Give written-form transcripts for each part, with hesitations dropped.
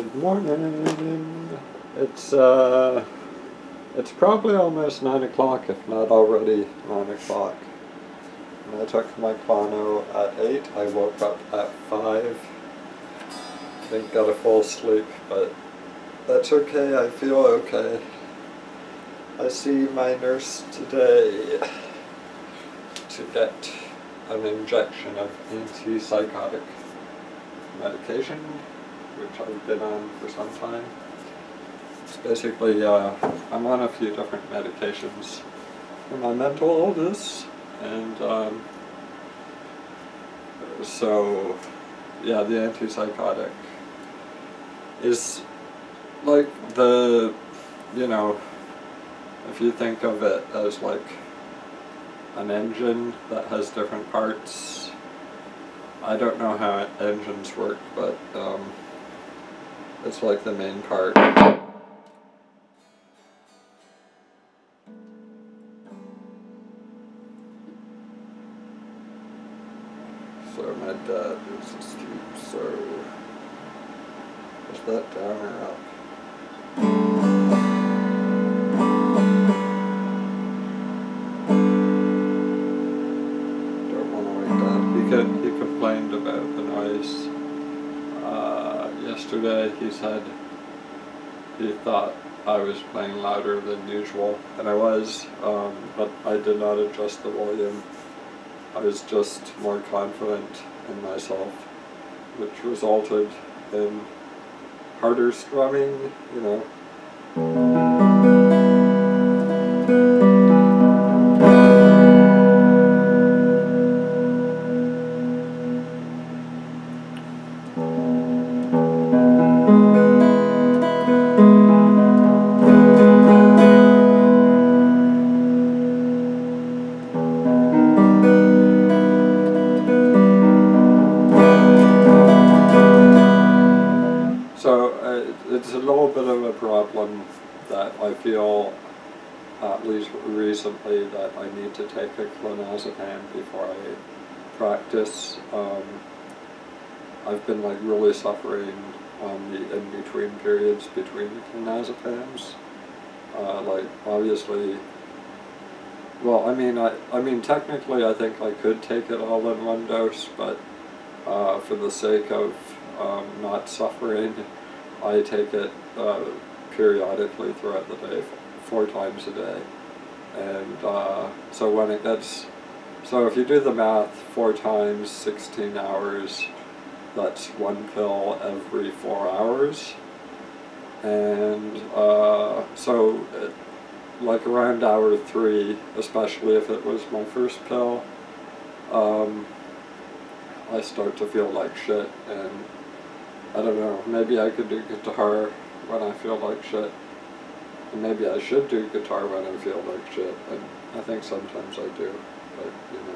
Good morning. It's probably almost 9 o'clock, if not already 9 o'clock. And I took my Quano at 8. I woke up at 5. Didn't get a full sleep, but that's okay. I feel okay. I see my nurse today to get an injection of antipsychotic medication, which I've been on for some time. It's basically, I'm on a few different medications for my mental illness, and so, yeah, the antipsychotic is like if you think of it as like an engine that has different parts. I don't know how engines work, but it's like the main part. So my dad is asleep, so is that down or up? He complained about the noise. Yesterday he said he thought I was playing louder than usual, and I was, but I did not adjust the volume. I was just more confident in myself, which resulted in harder strumming, you know. It's a little bit of a problem that I feel, at least recently, that I need to take a clonazepam before I practice. I've been like really suffering on the in-between periods between the clonazepams. Like obviously, well, I mean technically I think I could take it all in one dose, but for the sake of not suffering, I take it periodically throughout the day, 4 times a day. And so when it gets, so if you do the math, 4 times 16 hours, that's 1 pill every 4 hours. And so like around hour 3, especially if it was my first pill, I start to feel like shit, and I don't know, maybe I could do guitar when I feel like shit. And maybe I should do guitar when I feel like shit. And I think sometimes I do, but you know.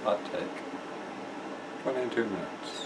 hot take. 22 minutes.